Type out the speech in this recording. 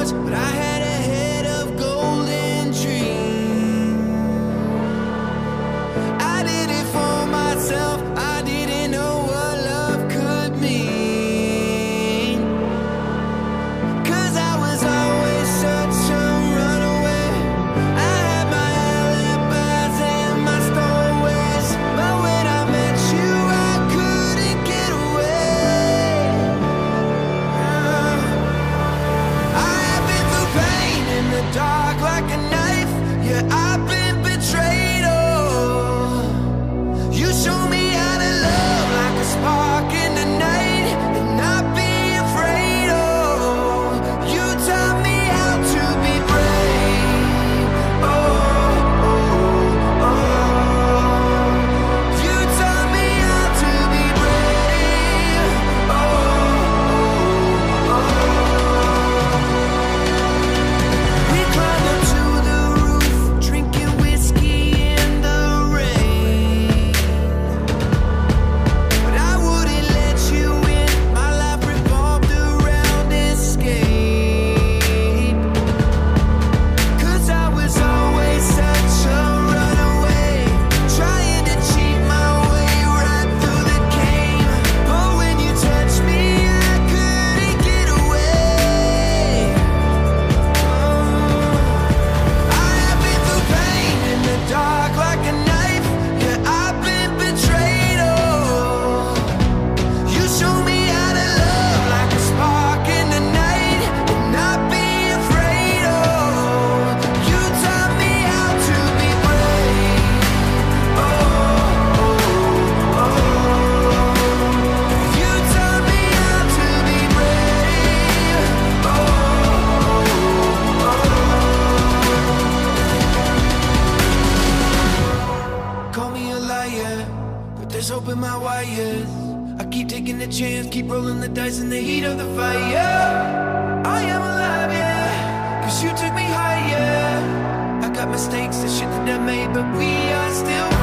much, but I had a head of golden dreams. I did it for myself, I didn't know what love could mean. 'Cause I was always such a runaway. I had my alibis and my stowaways, but when I met you I couldn't get away. I have been through pain in the dark like a knife. Yeah, I've been betrayed. Oh, you show me how to love like a spark in the night and not be afraid. Oh, you taught me how to be brave. Oh, oh, oh. You taught me how to be brave. Oh, oh, oh. We climbed up to the roof, drinking whiskey in the rain. But I wouldn't let you in, my life revolved around escape. 'Cause I was always such a runaway, trying to cheat my way right through the game. But when you touched me, I couldn't get away. I have been through pain in the dark like a knife. Yeah, I've been betrayed. Oh, you show me how to love like a spark in the night and not be afraid. Oh, you taught me how to be brave. Oh, oh, oh. You taught me how to be brave. Oh, oh, oh. Call me a liar, but there's hope in my wires. I keep taking the chance, keep rolling the dice in the heat of the fire. I am alive, yeah, 'cause you took me higher. I got mistakes, the shit that I made, but we are still